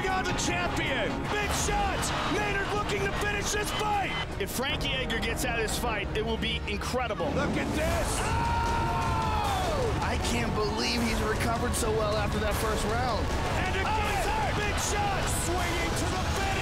bring on the champion. Big shots. Maynard looking to finish this fight. If Frankie Edgar gets out of this fight, it will be incredible. Look at this. Oh! I can't believe he's recovered so well after that first round. And again, big shot. Swinging to the face.